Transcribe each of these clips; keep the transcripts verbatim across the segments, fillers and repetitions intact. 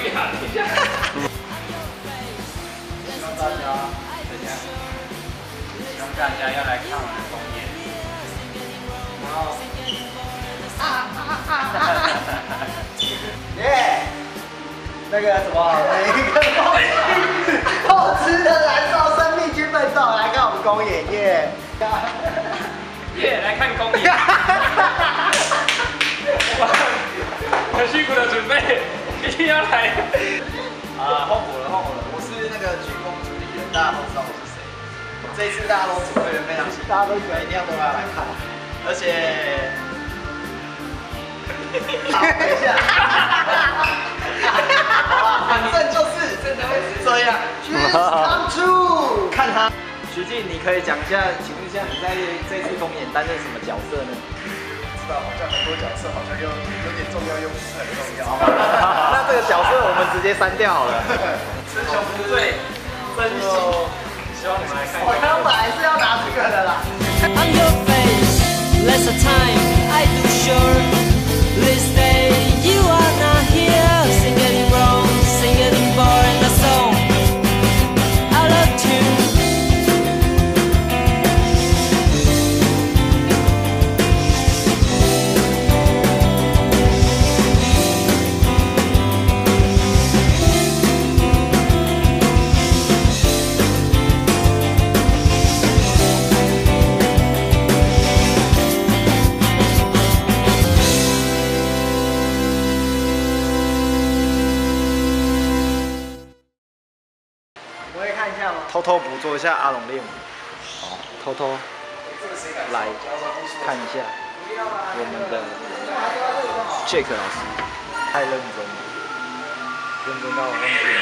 一下，等一下。 希望大家怎样？希望大家要来看我的公演。然后，啊啊啊啊啊！耶！那个什么，每一个后吃的燃烧生命去奋斗，来看我们公演耶！ 耶，来看公演。很辛苦的准备，一定要来。 啊，换我了，换我了！我是那个鞠躬主理人，大家都知道我是谁。这一次大家都准备的非常辛苦，大家都觉得一定要都要来看，而且，好，等一下，好反正就是真的会是这样。Dreams come true， 看他，徐静，你可以讲一下，请问一下你在这次公演担任什么角色呢？知道，好像很多角色好像又有点重要，又不是很重要。那这个角色我们直接删掉好了。雌雄不对，真心。希望你们来看。我刚本来是要拿这个的啦。I'm your face, less of time, I do sure. This day you are not here. Sing it wrong, sing it boring, the song. I love you.偷偷捕捉一下阿龙练舞，好，偷偷来看一下我们的 Jack 老师，太认真了，认真到忘记了。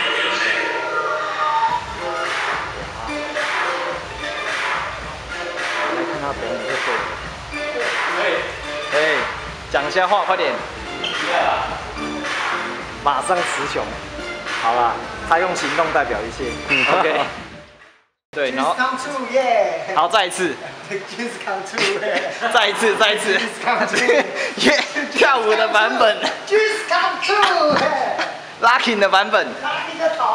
来看他表演就对了。哎，哎，讲一下话，快点。马上词穷。好啦，他用行动代表一切。OK。对，然后，好，再一次，再一次，再一次，耶，跳舞的版本 ，Lucky 的版本 ，Lucky 的